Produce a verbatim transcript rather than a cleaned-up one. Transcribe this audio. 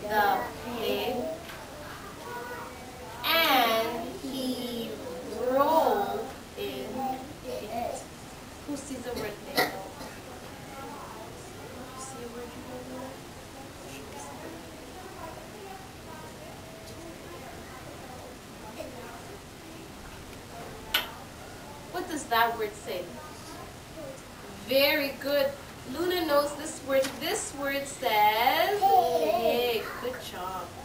the pig, and he rolled in it. Who sees the word there? See a word you know there? What does that word say? Very good. Luna knows this word. This word says pig. Good job.